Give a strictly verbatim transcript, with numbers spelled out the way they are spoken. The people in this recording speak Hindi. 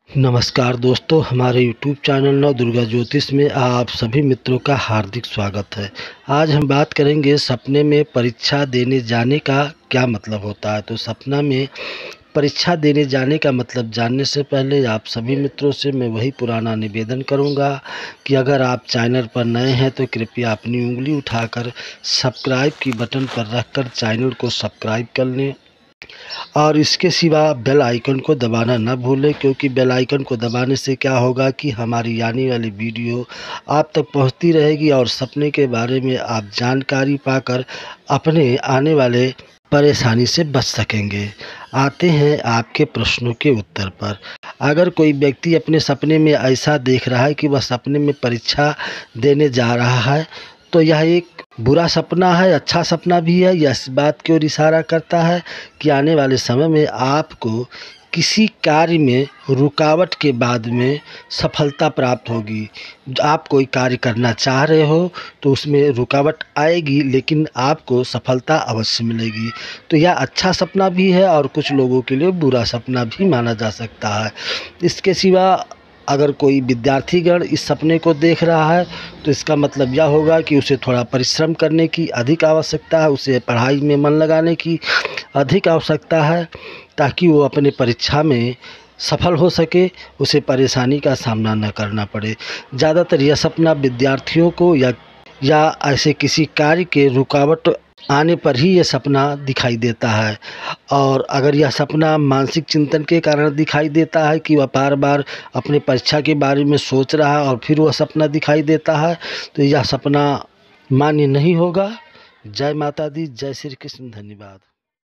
नमस्कार दोस्तों, हमारे यूट्यूब चैनल नव दुर्गा ज्योतिष में आप सभी मित्रों का हार्दिक स्वागत है। आज हम बात करेंगे सपने में परीक्षा देने जाने का क्या मतलब होता है। तो सपना में परीक्षा देने जाने का मतलब जानने से पहले आप सभी मित्रों से मैं वही पुराना निवेदन करूंगा कि अगर आप चैनल पर नए हैं तो कृपया अपनी उंगली उठाकर सब्सक्राइब की बटन पर रखकर चैनल को सब्सक्राइब कर लें और इसके सिवा बेल आइकन को दबाना न भूलें, क्योंकि बेल आइकन को दबाने से क्या होगा कि हमारी आने वाली वीडियो आप तक पहुंचती रहेगी और सपने के बारे में आप जानकारी पाकर अपने आने वाले परेशानी से बच सकेंगे। आते हैं आपके प्रश्नों के उत्तर पर। अगर कोई व्यक्ति अपने सपने में ऐसा देख रहा है कि वह सपने में परीक्षा देने जा रहा है, तो यह एक बुरा सपना है, अच्छा सपना भी है। यह इस बात की ओर इशारा करता है कि आने वाले समय में आपको किसी कार्य में रुकावट के बाद में सफलता प्राप्त होगी। आप कोई कार्य करना चाह रहे हो तो उसमें रुकावट आएगी, लेकिन आपको सफलता अवश्य मिलेगी। तो यह अच्छा सपना भी है और कुछ लोगों के लिए बुरा सपना भी माना जा सकता है। इसके सिवा अगर कोई विद्यार्थीगण इस सपने को देख रहा है तो इसका मतलब यह होगा कि उसे थोड़ा परिश्रम करने की अधिक आवश्यकता है, उसे पढ़ाई में मन लगाने की अधिक आवश्यकता है ताकि वो अपने परीक्षा में सफल हो सके, उसे परेशानी का सामना न करना पड़े। ज़्यादातर यह सपना विद्यार्थियों को या या ऐसे किसी कार्य के रुकावट आने पर ही ये सपना दिखाई देता है। और अगर यह सपना मानसिक चिंतन के कारण दिखाई देता है कि वह बार बार अपने परीक्षा के बारे में सोच रहा है और फिर वह सपना दिखाई देता है, तो यह सपना मान्य नहीं होगा। जय माता दी, जय श्री कृष्ण, धन्यवाद।